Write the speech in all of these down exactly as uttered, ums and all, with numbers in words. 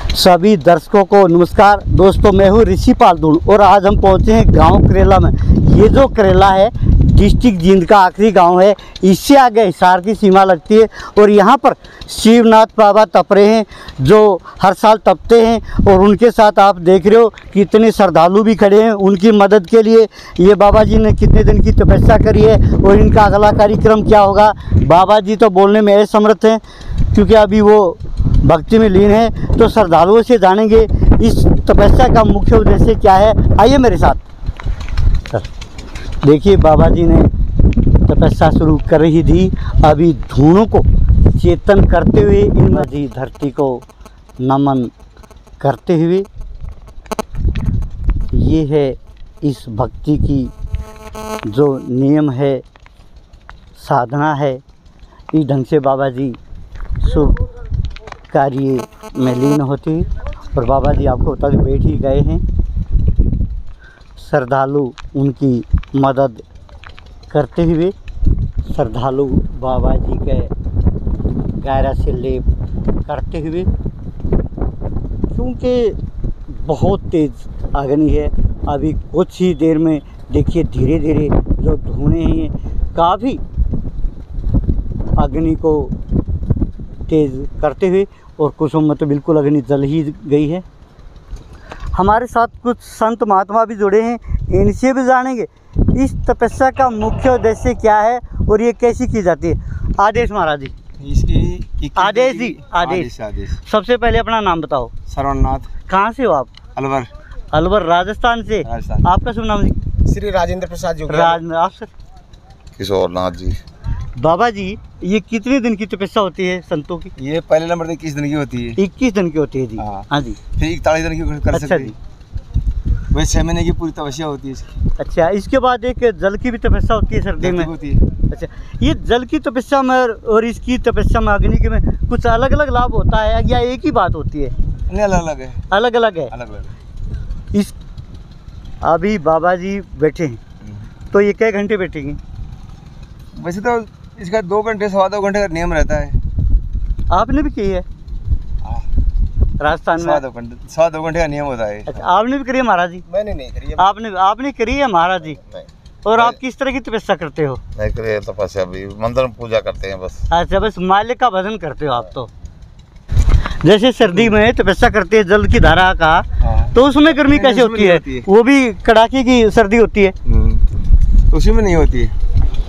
सभी दर्शकों को नमस्कार। दोस्तों, मैं हूँ ऋषि पाल दून और आज हम पहुँचे हैं गांव करेला में। ये जो करेला है डिस्ट्रिक्ट जींद का आखिरी गांव है। इससे आगे हिसार की सीमा लगती है और यहाँ पर शिवनाथ बाबा तप रहे हैं, जो हर साल तपते हैं। और उनके साथ आप देख रहे हो कितने श्रद्धालु भी खड़े हैं उनकी मदद के लिए। ये बाबा जी ने कितने दिन की तपस्या करी है और इनका अगला कार्यक्रम क्या होगा। बाबा जी तो बोलने में असमर्थ हैं क्योंकि अभी वो भक्ति में लीन है। तो श्रद्धालुओं से जानेंगे इस तपस्या का मुख्य उद्देश्य क्या है। आइए मेरे साथ। देखिए, बाबा जी ने तपस्या शुरू कर ही दी। अभी धूनों को चेतन करते हुए इन नदी धरती को नमन करते हुए, ये है इस भक्ति की जो नियम है, साधना है। इस ढंग से बाबा जी शुभ कार्य में लीन होते हैं। और बाबा जी आपको बता दें बैठ ही गए हैं। श्रद्धालु उनकी मदद करते हुए, श्रद्धालु बाबा जी के गहरा से लेप करते हुए, क्योंकि बहुत तेज़ अग्नि है। अभी कुछ ही देर में देखिए धीरे धीरे जो धुएं हैं काफ़ी अग्नि को तेज़ करते हुए, और कुछ में तो बिल्कुल अग्नि जल ही गई है। हमारे साथ कुछ संत महात्मा भी जुड़े हैं, इनसे भी जानेंगे इस तपस्या का मुख्य उद्देश्य क्या है और ये कैसी की जाती है। आदेश महाराज जी, इसकी आदेश जी आदेश आदेश सबसे पहले अपना नाम बताओ। सरवणनाथ। कहाँ से हो आप? अलवर। अलवर राजस्थान से। राजस्थान। आपका शुभ नाम जी? श्री राजेंद्र प्रसाद जी। राज आप सर? किशोरनाथ जी। बाबा जी, ये कितने दिन की तपस्या होती है संतों की? ये पहले नंबर तो इक्कीस दिन की होती है। इक्कीस दिन की होती है जी। हाँ, हाँ जी। फिर इकतालीस दिन की कर अच्छा सकते जी। वही छह महीने की पूरी तपस्या होती है इसकी। अच्छा, इसके बाद एक जल की भी तपस्या होती है सर्दी में होती है। अच्छा, ये जल की तपस्या में और इसकी तपस्या में अग्नि के में कुछ अलग अलग लाभ होता है या एक ही बात होती है? नहीं, अलग अलग है। अलग अलग है। अलग अलग है। इस अभी बाबा जी बैठे हैं, तो ये कै घंटे बैठेंगे? वैसे तो इसका दो घंटे सवा दो घंटे का नियम रहता है। आपने भी की है राजस्थान में? सवा दो घंटे सवा दो घंटे का नियम होता है। अच्छा, आपने भी करी है महाराज जी? मैंने नहीं करी है। आपने आपने करी है महाराज जी? नहीं। और आप किस तरह की तपस्या करते हो? नहीं करी है तपस्या, भी मंदिर में पूजा करते हैं बस। अच्छा, बस मालिक का भजन करते हो आप तो। जैसे सर्दी में तपस्या करते हैं जल की धारा का, हाँ। तो उसमें गर्मी कैसे होती है? है वो भी कड़ाके की सर्दी होती है। उसी में नहीं होती है।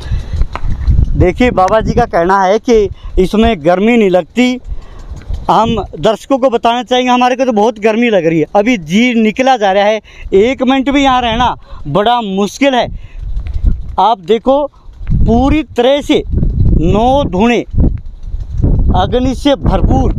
देखिए, बाबा जी का कहना है कि इसमें गर्मी नहीं लगती। हम दर्शकों को बताना चाहेंगे, हमारे को तो बहुत गर्मी लग रही है, अभी जी निकला जा रहा है। एक मिनट भी यहाँ रहना बड़ा मुश्किल है। आप देखो पूरी तरह से नौ धुएं अग्नि से भरपूर।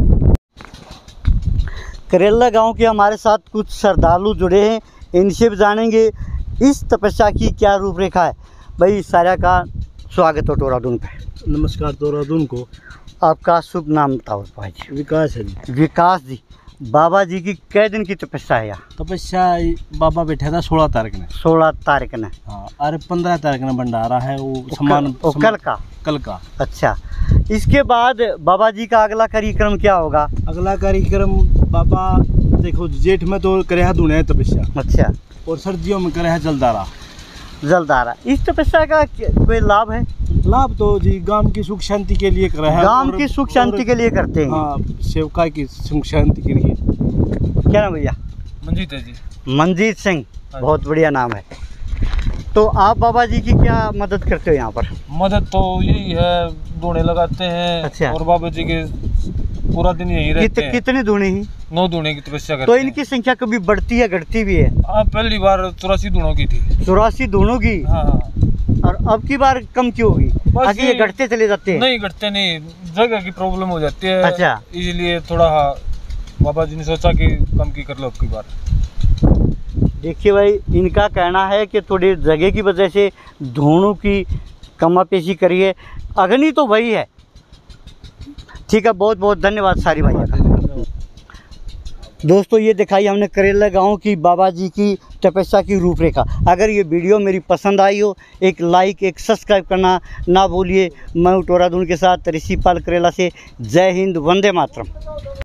करेला गांव के हमारे साथ कुछ श्रद्धालु जुड़े हैं, इनसे भी जानेंगे इस तपस्या की क्या रूपरेखा है। भाई सारा का स्वागत हो टोरादून पे। नमस्कार टोरादून को। आपका शुभ नाम बताओ भाई जी? विकास है जी। विकास जी, बाबा जी की कै दिन की तपस्या है यहाँ? तपस्या बाबा बैठा था सोलह तारीख ने। सोलह तारीख ने? हाँ, अरे पंद्रह तारीख ने भंडारा है वो समान कल, कल का कल का। अच्छा, इसके बाद बाबा जी का अगला कार्यक्रम क्या होगा? अगला कार्यक्रम बाबा देखो जेठ में तो करे है दूने तपस्या। अच्छा। और सर्दियों में करे है जलदारा। जलदारा, इस तपस्या का कोई लाभ है? लाभ तो जी गांव की सुख शांति के लिए कर रहा है। गांव की सुख शांति के लिए करते हैं। हाँ, सेवका की सुख शांति के लिए। क्या नाम भैया? मंजीत है जी। मंजीत सिंह, बहुत बढ़िया नाम है। तो आप बाबा जी की क्या मदद करते हो यहाँ पर? मदद तो यही है, दूने लगाते हैं। अच्छा। और बाबा जी के पूरा दिन यही रहते कित, हैं। कितने दूने ही? नौ दूने की तपस्या करते तो हैं। इनकी संख्या कभी बढ़ती है घटती भी है? हाँ, पहली बार चौरासी दूनों की थी। चौरासी दूनों की? हाँ हाँ। और अब की बार कम क्यों होगी? आगे ये घटते चले जाते हैं? नहीं घटते नहीं, जगह की प्रॉब्लम हो जाती है। अच्छा। इसीलिए थोड़ा बाबा जी ने सोचा कि कम की कर लो अब की बार। देखिए भाई, इनका कहना है कि थोड़ी जगह की वजह से धूनों की कमापेशी करिए, अग्नि तो वही है। ठीक है, बहुत बहुत धन्यवाद सारी भाई का। दोस्तों, ये दिखाई हमने करेला गांव की बाबा जी की तपस्या की रूपरेखा। अगर ये वीडियो मेरी पसंद आई हो, एक लाइक एक सब्सक्राइब करना ना भूलिए। मैं टोरादून के साथ ऋषि पाल करेला से। जय हिंद, वंदे मातरम।